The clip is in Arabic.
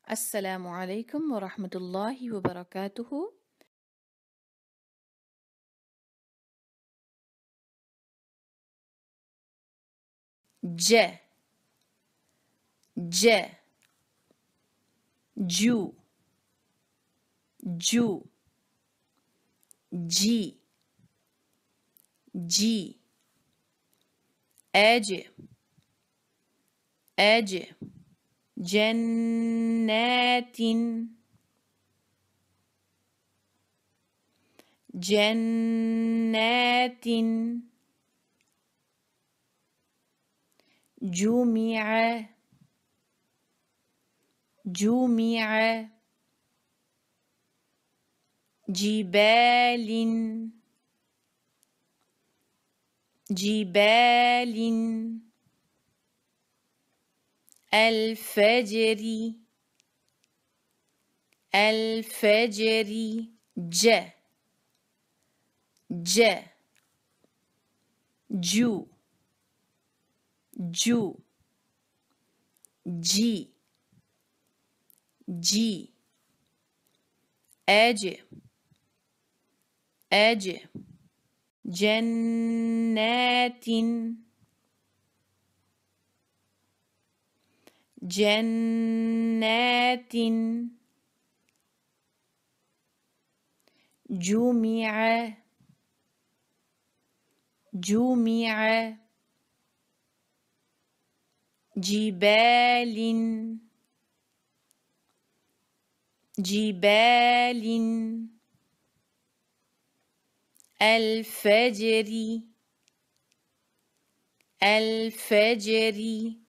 السلام عليكم ورحمة الله وبركاته. ج ج جو جو جي جي أج أج جنات جنات جمع جمع جبال جبال الفجر الفجر ج ج جو جو جي جي أج أج جنات جنات جمع جمع جبال جبال الفجر الفجر